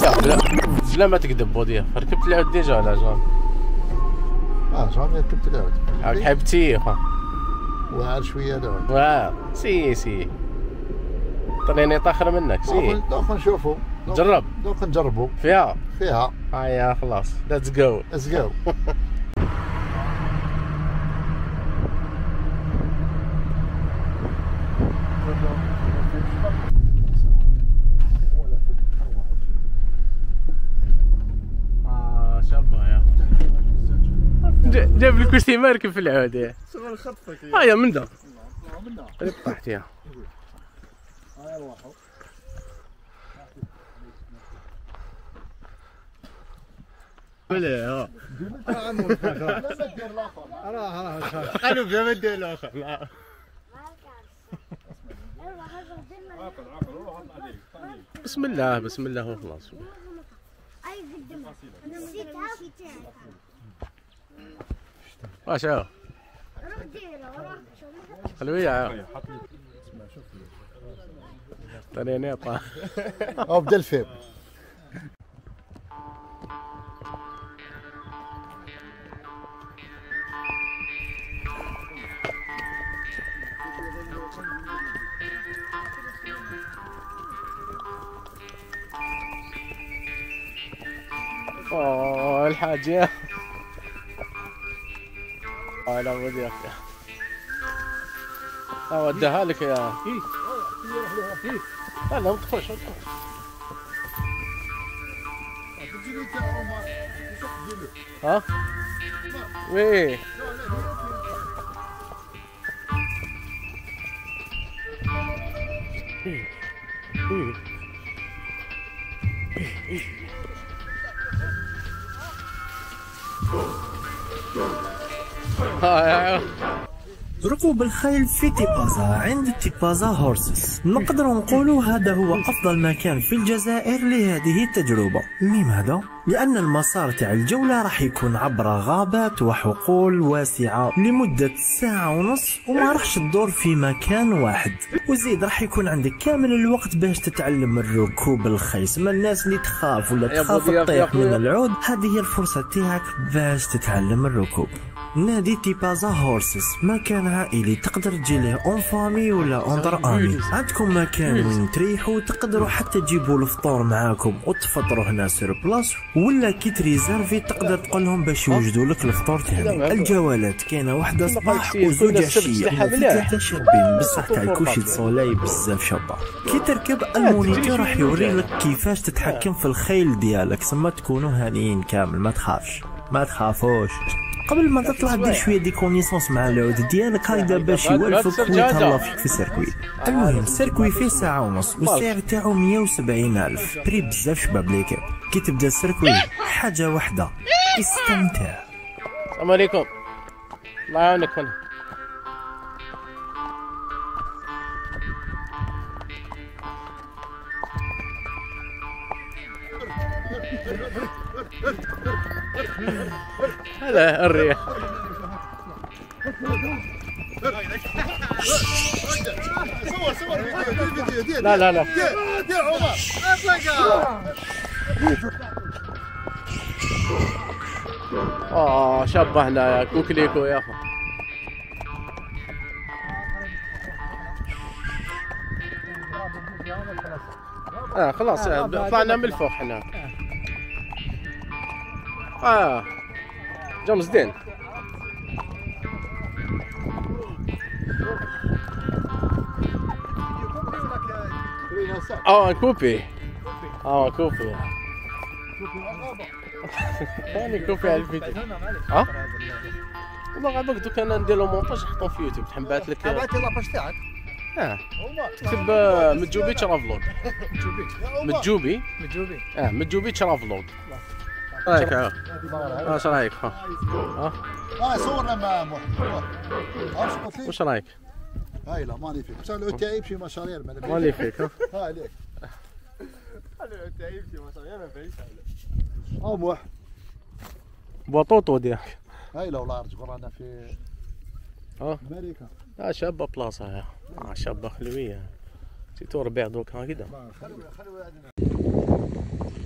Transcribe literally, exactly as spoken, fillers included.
بلا بلا ما تكذب بوديا، ركبت العود ديجا ولا جامي؟ اه جامي ركبت العود. هاك حبتي خا؟ واعر شويه دابا. واه سي سي طريني طاخر منك سي. دوك نشوفوا. جرب. دوك نجربوا. فيها؟ فيها. هيا خلاص ليتس جو. ليتس جو. اه شابه يا جاب لك كرسي ما ركب في العود يا شغل خطفك. هيا من دا من دا اللي طاحت يا هيا روحوا. بلا ها راه راه قالوا بلا ما دير الاخر لا بسم الله بسم الله وخلاص. واش ها حلوية ها طريني طاح او بدا الفيلم. اوه الحاج يا اه لا ودي يا اخي اه وديها لك يا لا لا ما تدخلش ما تدخلش ها وي ركوب الخيل في تيبازا عند تيبازا هورسز نقدر نقولوا هذا هو أفضل مكان في الجزائر لهذه التجربة. لماذا؟ لأن المسار تاع الجولة راح يكون عبر غابات وحقول واسعة لمدة ساعة ونص وما راحش تدور في مكان واحد، وزيد راح يكون عندك كامل الوقت باش تتعلم الركوب الخيل. ما الناس اللي تخاف ولا تخاف تطيح من العود، هذه هي الفرصة تاعك باش تتعلم الركوب. نادي تيبازا هورسز مكان عائلي تقدر تجي له اون فامي ولا اونتر امي. عندكم مكان وين تريحوا، تقدروا حتى تجيبوا الفطور معاكم وتفطروا هنا سير بلاص، ولا كي تريزيرفي تقدر تقول لهم باش يوجدوا لك الفطور تاعك. الجولات كاينه واحده صباح وزوج عشيه ثلاثه شابين بصح تاع الكوشي سولاي بزاف شابه. كي تركب المونيتور راح يوري لك كيفاش تتحكم في الخيل ديالك، ثم تكونوا هانيين كامل ما تخافش ما تخافوش. قبل ما تطلع دير شويه دي كونيسونس مع العود ديالك هكذا باش يولفك ويتهلا فيك في السيركوي. المهم السيركوي فيه ساعه ونص والسعر تاعو مية وسبعين الف، بري بزاف شباب ليكيب. كي تبدا السيركوي حاجه واحده استمتع. السلام عليكم الله يعاونك. هنا هلا الريح صور صور فيديو فيديو. لا لا لا دير عمر اطلق. اه شابه هنا يا كوكليكو يا اخو. اه خلاص طلعنا من الفوق هناك. اه جمز دين اه كوبي اه كوبي يعني كوبي على الفيديو. اه والله غابك دوك انا ندير له مونتاج نحطهم في يوتيوب نبعث لك. بعث لي لاباج تاعك. اه تكتب متجوبي ترافلوج. متجوبي متجوبي اه متجوبي ترافلوج. رايك ها واش رايك ها ها اه صورنا مع محمد. واش قلت لي؟ واش رايك؟ هايله مانيفيك. بصح العود تاعي يمشي مشاريع مانيفيك. ها ها عليك. العود تاعي يمشي مشاريع ما فيهش او موح بوطوطو ديالك. هايله والله رجع رانا في اه امريكا. اه شابه بلاصه ها اه شابه خلويه. سيتو ربيع دوك هكذا. خلوي خلوي